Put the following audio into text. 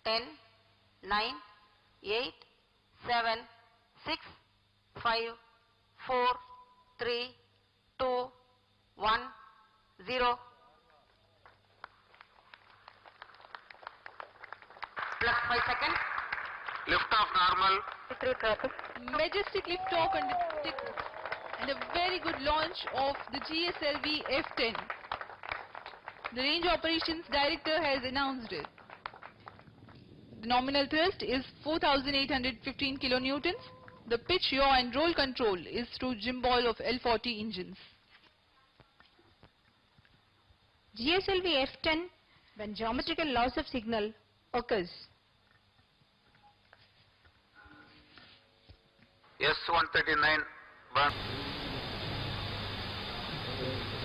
10, 9, 8, 7, 6, 5, 4, 3, 2, 1, 0. Plus 5 seconds. Lift off normal. Majestic liftoff and a very good launch of the GSLV F10. The Range Operations Director has announced it. The nominal thrust is 4,815 kilonewtons. The pitch, yaw and roll control is through gimbal of L40 engines. GSLV F10 when geometrical loss of signal occurs. S139 burn.